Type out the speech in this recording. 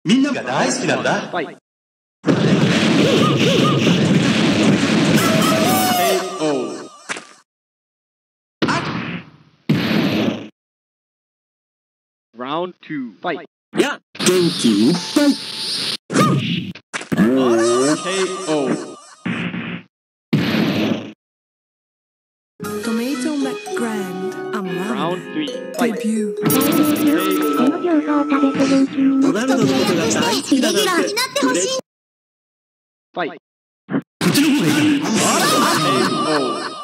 みんなが大好きなんだ。 ファイ。Round 2 fight. や元気いっぱい。KO. Tomato McGrand. Round 3 fight. Debut. この餃子を食べてるうちにロナルドのことが大好きだなんて。 レギュラーになってほしい。 Fight. こっちの方がいいかな。KO.